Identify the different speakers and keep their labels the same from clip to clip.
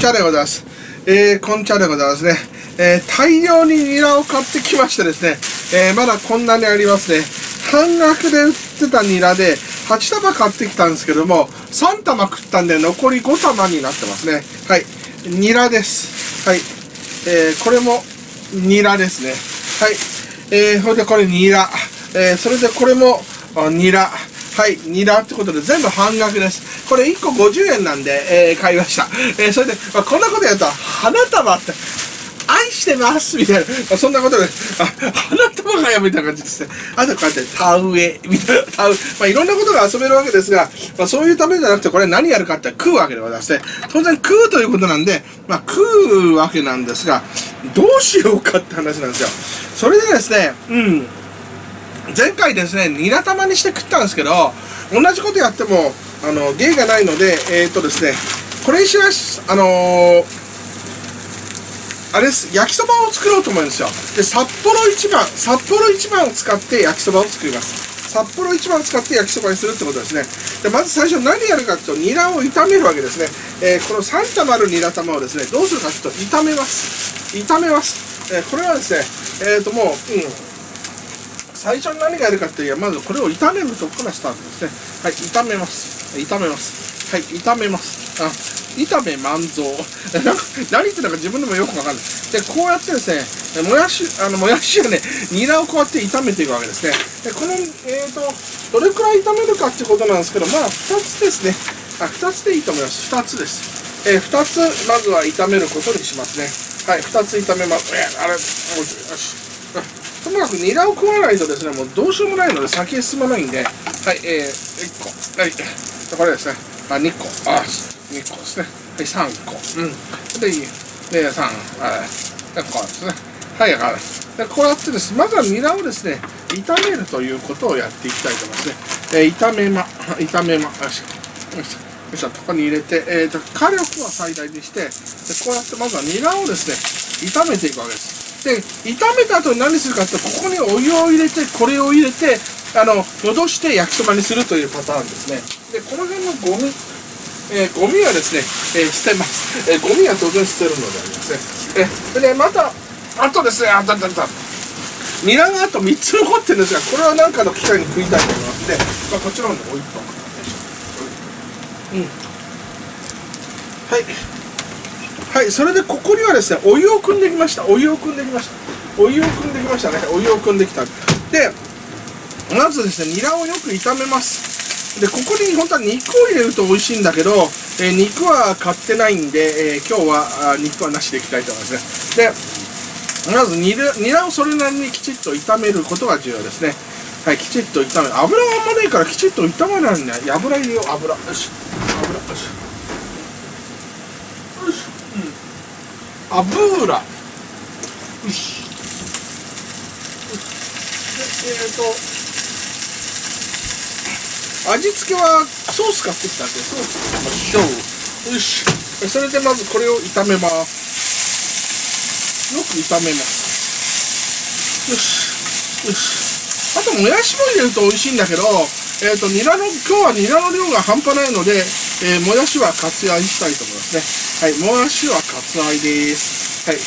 Speaker 1: ちゃでございます。こんちゃでございますね。大量にニラを買ってきましてですね、まだこんなにありますね。半額で売ってたニラで8束買ってきたんですけども、3玉食ったんで残り5玉になってますね。はい。ニラです。はい。これもニラですね。はい。それでこれニラ。それでこれもニラ。はい、ニラってことで全部半額です。これ1個50円なんで、買いました。それで、こんなことやると、花束って、愛してますみたいな、そんなことで、花束がやみたいな感じですね。あとこうやって、田植え、みたいな、いろんなことが遊べるわけですが、そういうためじゃなくて、これ何やるかって食うわけでございまして、当然食うということなんで、食うわけなんですが、どうしようかって話なんですよ。それでですね、前回ですね、ニラ玉にして食ったんですけど、同じことやっても、芸がないので、ですね、これにします。あれです、焼きそばを作ろうと思うんですよ。で、札幌一番を使って焼きそばを作ります。札幌一番を使って焼きそばにするってことですね。で、まず最初何やるかというと、ニラを炒めるわけですね。この3玉あるニラ玉をですね、どうするかというと、炒めます。これはですね、もう、最初に何がやるかっていうと、まずこれを炒めるところからスタートですね。はい、炒めます。はい、炒めます。炒め万蔵。何言ってたか自分でもよくわかんない。で、こうやってですね、もやしはね、ニラをこうやって炒めていくわけですね。で、この、どれくらい炒めるかっていうことなんですけど、2つですね。2つでいいと思います。2つです。2つ、まずは炒めることにしますね。はい、2つ炒めます。よし。ともかくニラを食わないとですね、もうどうしようもないので先へ進まないんで、はい、1個。はい。これですね。2個。2個ですね。はい、3個。で、3。で、こうですね。はい、で、こうやってですね、まずはニラをですね、炒めるということをやっていきたいと思いますね。炒めま。よし。ここに入れて、火力は最大にして、で、こうやってまずはニラをですね、炒めていくわけです。で、炒めた後に何するかって、ここにお湯を入れて、これを入れて、戻して焼きそばにするというパターンですね。で、この辺のゴミはですね、捨てます。ゴミは当然捨てるのでありますね。で、また、あとですね、ニラがあと3つ残ってるんですが、これは何かの機会に食いたいと思いますので、こちらの方に置いとく。はい、それでここにはですね、お湯を汲んできましたね。お湯を汲んできた。で、まずですね、ニラをよく炒めます。で、ここに本当は肉を入れると美味しいんだけど、肉は買ってないんで、今日は肉はなしでいきたいと思いますね。で、まずニラをそれなりにきちっと炒めることが重要ですね。はい、きちっと炒める。油があんまないからきちっと炒めないんだよ。油入れよう、油。よし。油。よし。味付けはソース買ってきたんで、ソースかけましょう。よし。それでまずこれを炒めます。よく炒めます。よし。あと、もやしも入れると美味しいんだけど、今日はニラの量が半端ないので、もやしは割愛したいと思いますね。はい、もやしは割愛です。はい。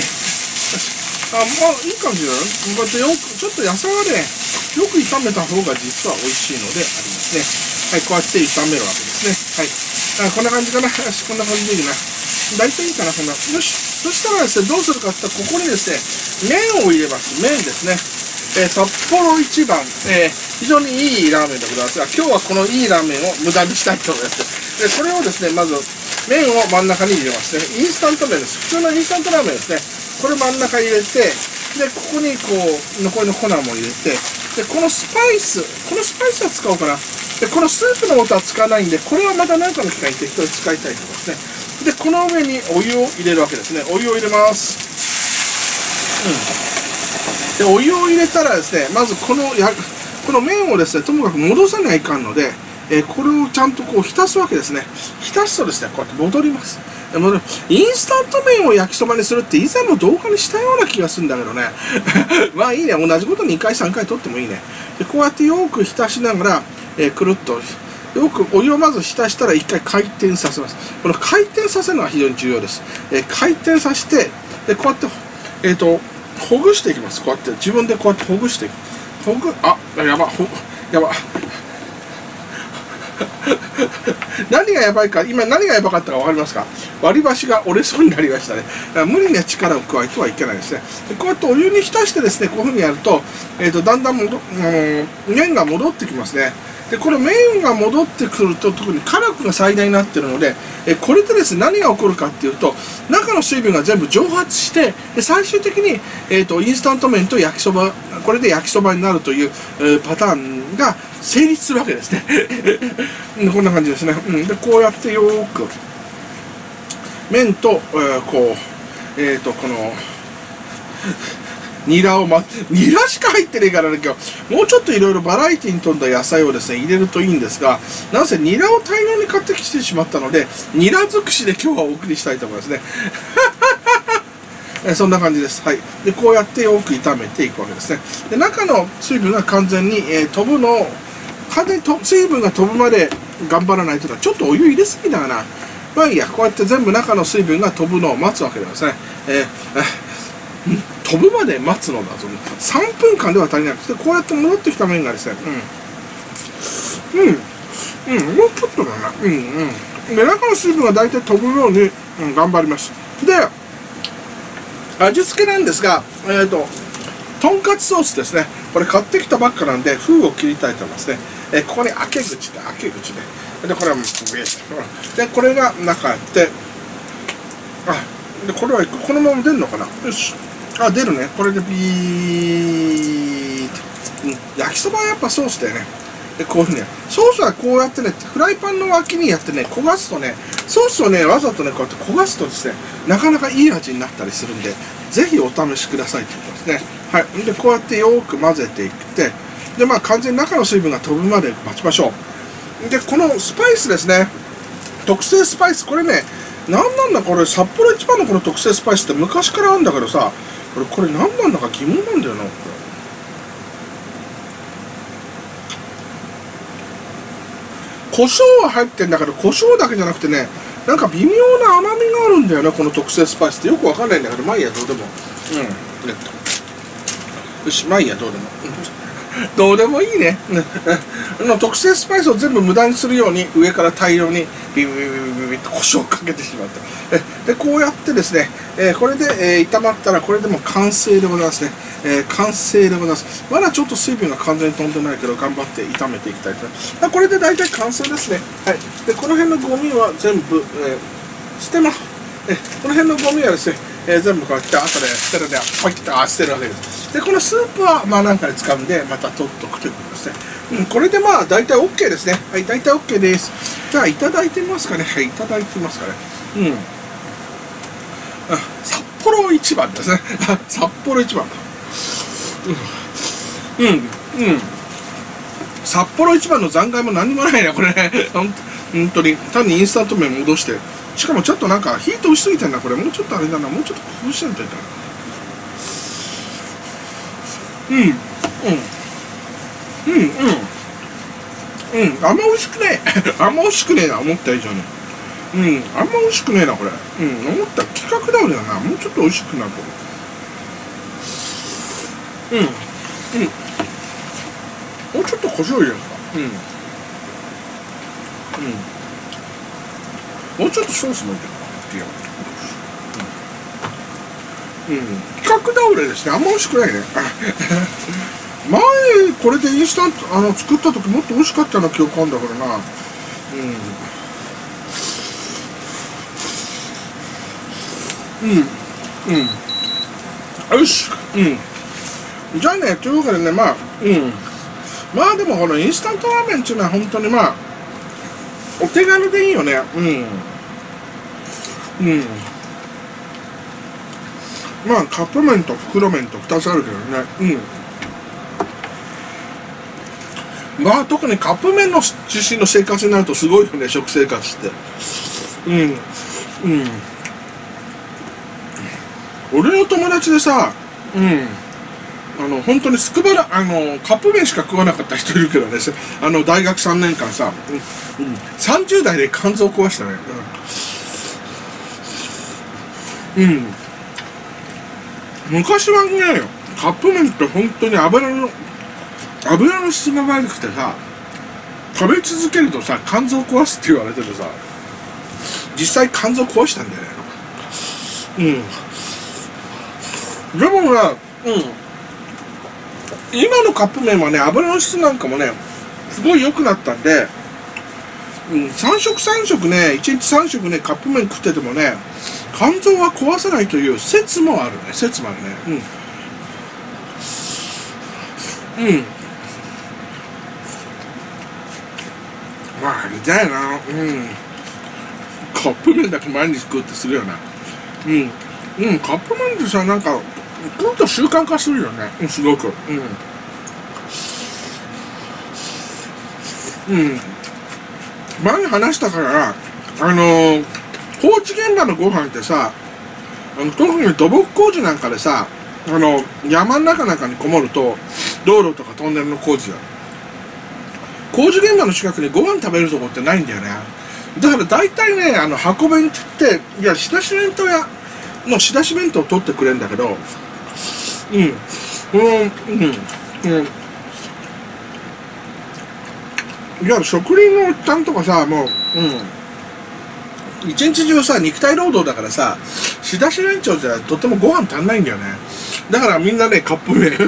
Speaker 1: いい感じだよ。こうやってちょっと野菜はね、よく炒めた方が実は美味しいのでありますね。はい、こうやって炒めるわけですね。はい。こんな感じかな。よし、こんな感じでいいな。大体いいかな、こんな。よし。そしたらですね、どうするかって言ったら、ここにですね、麺を入れます。麺ですね。札幌一番、非常にいいラーメンでございますが、今日はこのいいラーメンを無駄にしたいと思います。で、これをですね、まず、麺を真ん中に入れますね。インスタント麺です。普通のインスタントラーメンですね。これ真ん中入れて、で、ここにこう、残りの粉も入れて、で、このスパイスは使おうかな。で、このスープの素は使わないんで、これはまた何かの機会に適当に使いたいと思いますね。で、この上にお湯を入れるわけですね。お湯を入れます。で、お湯を入れたらですね、まずこの麺をですね、ともかく戻さないかんので、これをちゃんとこう浸すわけですね。浸すとですね、こうやって戻ります。インスタント麺を焼きそばにするって以前も動画にしたような気がするんだけどね。まあいいね。同じこと2回3回取ってもいいね。で、こうやってよく浸しながら、くるっとよくお湯をまず浸したら一回回転させます。この回転させるのは非常に重要です。回転させて、でこうやって、ほぐしていきます。こうやって自分でこうやってほぐしていく。やば。何がやばいか、今何がやばかったか分かりますか？割り箸が折れそうになりましたね。だから無理に力を加えてはいけないですね。でこうやってお湯に浸してですね、こういうふうにやると、だんだん麺が戻ってきますね。でこの麺が戻ってくると、特に火力が最大になっているので、これでですね、何が起こるかっていうと、中の水分が全部蒸発して、で最終的に、インスタント麺と焼きそば、これで焼きそばになるという、パターンが成立するわけですね。こんな感じですね。でこうやってよーく麺と、このニラしか入ってねえからね、今日もうちょっといろいろバラエティに富んだ野菜をですね入れるといいんですが、なんせニラを大量に買ってきてしまったので、ニラ尽くしで今日はお送りしたいと思いますね。そんな感じです。はい。でこうやってよく炒めていくわけですね。で中の水分が完全に、完全に水分が飛ぶまで頑張らないとか、ちょっとお湯入れすぎだな。まあいいや、こうやって全部中の水分が飛ぶのを待つわけですね。飛ぶまで待つのだぞ。3分間では足りなくて、こうやって戻ってきた麺がですね、もうちょっとだな。で、中の水分が大体飛ぶように、頑張ります。で、味付けなんですが、とんかつソースですね。これ買ってきたばっかなんで、封を切りたいと思いますね。ここに開け口で。で、これはで、これが中やって、で、これはこのまま出るのかな。よし。出るね。これでビーッと。焼きそばはやっぱソースだよね。で、こういうふうに。ソースはこうやってね、フライパンの脇にやってね、焦がすとね、ソースをね、わざとね、こうやって焦がすとですね、なかなかいい味になったりするんで、ぜひお試しくださいってことですね。はい。で、こうやってよーく混ぜていって、で、完全に中の水分が飛ぶまで待ちましょう。で、このスパイスですね。特製スパイス、これね、なんだこれ、札幌一番のこの特製スパイスって昔からあるんだけどさ、これ何なんだか疑問なんだよな、これ。胡椒は入ってんだけど、胡椒だけじゃなくてね、なんか微妙な甘みがあるんだよね、この特製スパイスってよくわかんないんだけど、まあいいや、どうでも。よし、まあいいや、どうでも。どうでもいいね。特製スパイスを全部無駄にするように、上から大量にビビッと胡椒をかけてしまった。で、こうやってですね、これで、炒まったら、これでもう完成でございますね。完成でございます。まだちょっと水分が完全に飛んでないけど、頑張って炒めていきたいと思います。これで大体完成ですね。はい。で、この辺のゴミは全部、捨てます。この辺のゴミはですね、全部こうやって後で捨てるで、ポイッと捨てるわけです。で、このスープはなんかで使うんで、また取っとくということですね。これで大体 OK ですね。はい、大体 OK です。じゃあ、いただいてみますかね。はい、いただいてみますかね。札幌一番ですね。札幌一番。札幌一番の残骸も何もないね、これ。本当に。単にインスタント麺戻して。しかもちょっとなんか、火通しすぎてんな、これ。もうちょっとあれだな。もうちょっと工夫しないといけない。あんま美味しくねえ。あんま美味しくねえな、思った以上に。あんま美味しくねえな、これ。思ったら規格倒れだな。もうちょっと美味しくなると思う。もうちょっと胡椒入れるか。もうちょっとソースも入れるか。規格倒れですね。あんま美味しくないね。前、これでインスタント、作った時もっと美味しかったような記憶あるんだからな。よし。じゃあね、というわけでね、でもこのインスタントラーメンっていうのは本当にお手軽でいいよね。カップ麺と袋麺と2つあるけどね。特にカップ麺の自身の生活になるとすごいよね、食生活って。俺の友達でさ、 本当にカップ麺しか食わなかった人いるけどね、大学3年間さ、30代で肝臓壊したね。昔はね、カップ麺って本当に油の質が悪くてさ、食べ続けるとさ、肝臓壊すって言われててさ、実際肝臓壊したんだよね。でもね、今のカップ麺はね、油の質なんかもね、すごい良くなったんで、3食ね、1日3食ね、カップ麺食っててもね、肝臓は壊さないという説もあるね。まあ、痛いな。カップ麺だけ毎日食うってするよな。カップ麺ってさ、なんか、食うと習慣化するよね。すごく。前に話したから、工事現場のご飯ってさ、特に土木工事なんかでさ、山の中なんかにこもると、道路とかトンネルの工事だ。工事現場の近くにご飯食べるとこってないんだよね。だから大体ね、箱弁って言って、いや、仕出し弁当屋の仕出し弁当を取ってくれるんだけど、いや、職人のおっちゃんとかさ、もう、一日中さ、肉体労働だからさ、仕出し弁当じゃとってもご飯足んないんだよね。だからみんなね、カップ麺。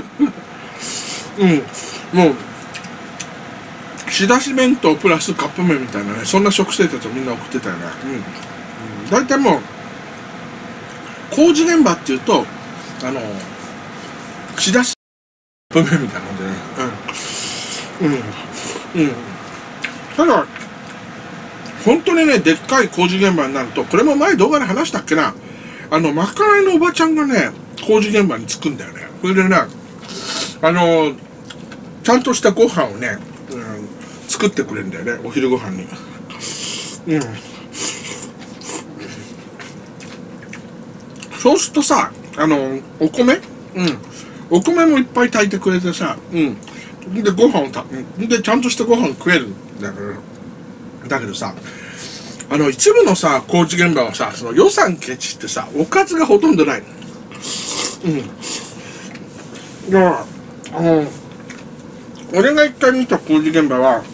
Speaker 1: もう、仕出し弁当プラスカップ麺みたいなね、そんな食生活をみんな送ってたよね。大体もう、工事現場っていうと、仕出しカップ麺みたいな感じでね。ただ、本当にね、でっかい工事現場になると、これも前動画で話したっけな、まかないのおばちゃんがね、工事現場に着くんだよね。それでね、ちゃんとしたご飯をね、作ってくれるんだよね、お昼ご飯に。そうするとさ、お米もいっぱい炊いてくれてさ、で、ご飯をで、ちゃんとしたご飯食えるんだけどさ、一部のさ、工事現場はさ、その予算ケチってさ、おかずがほとんどない。だから、俺が一回見た工事現場は、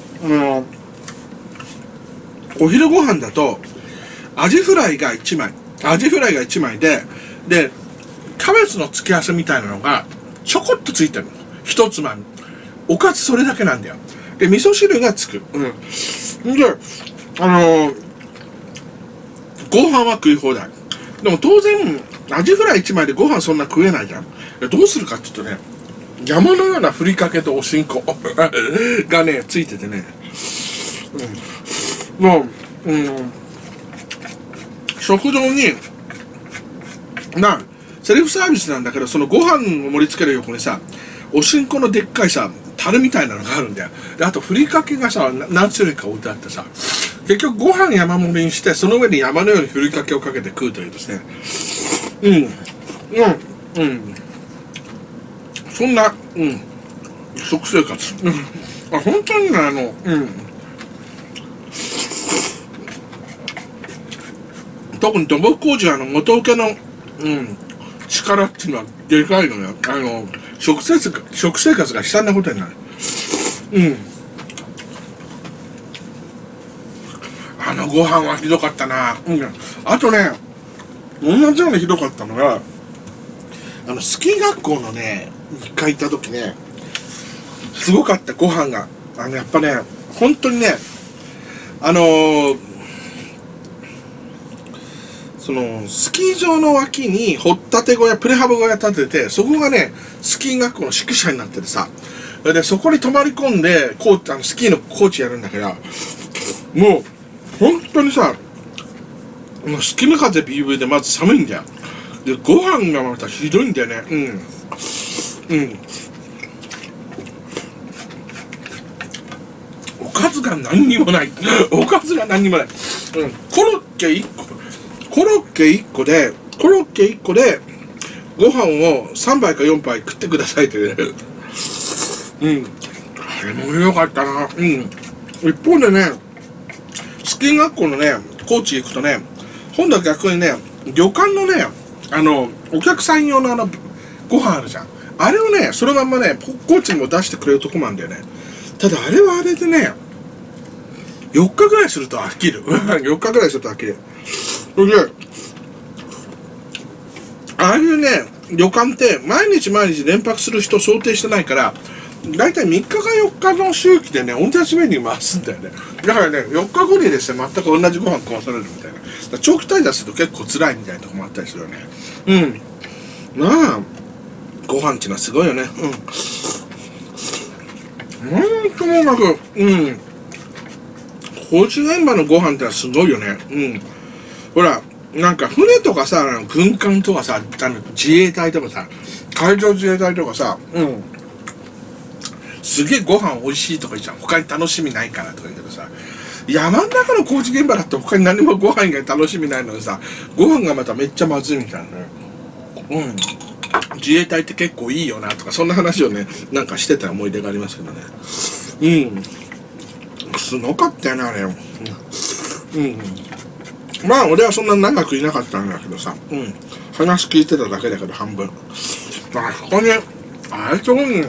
Speaker 1: お昼ご飯だと、アジフライが1枚で、キャベツの付け合わせみたいなのが、ちょこっとついてるの。一つまみ。おかずそれだけなんだよ。で、味噌汁がつく。で、ご飯は食い放題。でも当然、アジフライ1枚でご飯そんな食えないじゃん。どうするかって言うとね、山のようなふりかけとおしんこがね、ついててね。もう、食堂に、セルフサービスなんだけど、そのご飯を盛り付ける横にさ、おしんこのでっかいさ、樽みたいなのがあるんだよ。で、あとふりかけがさ、何種類か置いてあってさ、結局ご飯山盛りにして、その上に山のようにふりかけをかけて食うというですね。そんな、食生活。本当にね、特に土木工事は元請けの、力っていうのはでかいのよ。食生活が悲惨なことになる。ご飯はひどかったな。あとね、同じようにひどかったのが、スキー学校のね、一回行った時ね、すごかった、ご飯が。やっぱね、本当にね、スキー場の脇に掘ったて小屋、プレハブ小屋建てて、そこがね、スキー学校の宿舎になっててさ、で、そこに泊まり込んで、スキーのコーチやるんだけど、もう、本当にさ、隙間風ビュービューでまず寒いんだよ。で、ご飯がまたひどいんだよね。おかずが何にもない。コロッケ1個で、 ご飯を3杯か4杯食ってくださいってね。うん。あれも良かったな。うん。一方でね、スキー学校のね、高知行くとね、今度は逆にね、旅館のね、お客さん用のご飯あるじゃん。あれをね、そのまんまね、高知にも出してくれるとこもあるんだよね。ただあれはあれでね、4日ぐらいすると飽きる。4日ぐらいすると飽きる。それで、ああいうね、旅館って毎日毎日連泊する人想定してないから、だいたい3日か4日の周期でね、同じメニュー回すんだよね。だからね、4日後にですね、全く同じご飯食わされるみたいな。長期滞在すると結構辛いみたいなとこもあったりするよね。うん。まあ、ご飯っていうのはすごいよね。ともかく、工事現場のご飯ってのはすごいよね。ほら、なんか船とかさ、軍艦とかさ、自衛隊とかさ、海上自衛隊とかさ、すげえご飯美味しいとか言っちゃう。他に楽しみないからとか言うけどさ、山の中の工事現場だって他に何もご飯以外楽しみないのにさ、ご飯がまためっちゃまずいみたいなね。自衛隊って結構いいよなとか、そんな話をね、なんかしてた思い出がありますけどね。すごかったよね、あれ。まあ、俺はそんな長くいなかったんだけどさ、話聞いてただけだけど、半分。あそこに、ああいうとこに、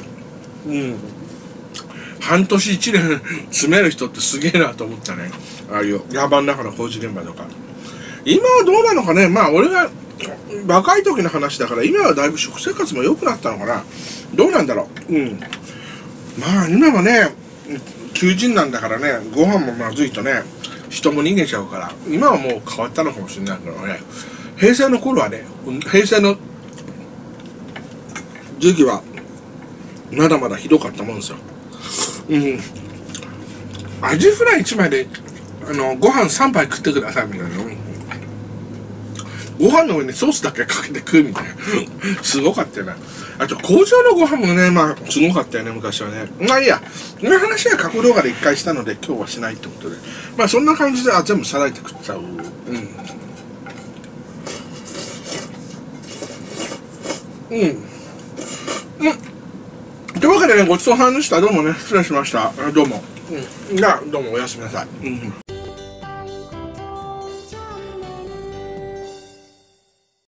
Speaker 1: 半年1年詰める人ってすげえなと思ったね。ああいう山の中の工事現場とか。今はどうなのかね。まあ、俺が若い時の話だから、今はだいぶ食生活も良くなったのかな。どうなんだろう。まあ、今はね、求人なんだからね、ご飯もまずいとね、人も逃げちゃうから、今はもう変わったのかもしれないけどね、平成の頃はね、平成の時期は、まだまだひどかったもんですよ。アジフライ1枚で、ご飯3杯食ってくださいみたいな。ご飯の上にソースだけかけて食うみたいな。すごかったよね。あと、工場のご飯もね、まあ、すごかったよね、昔はね。まあいいや。この話は過去動画で1回したので、今日はしないってことで。まあ、そんな感じで、全部さらえて食っちゃう。というわけでね、ごちそうさまでした。どうもね、失礼しました。どうも。じゃあ、どうもおやすみなさい。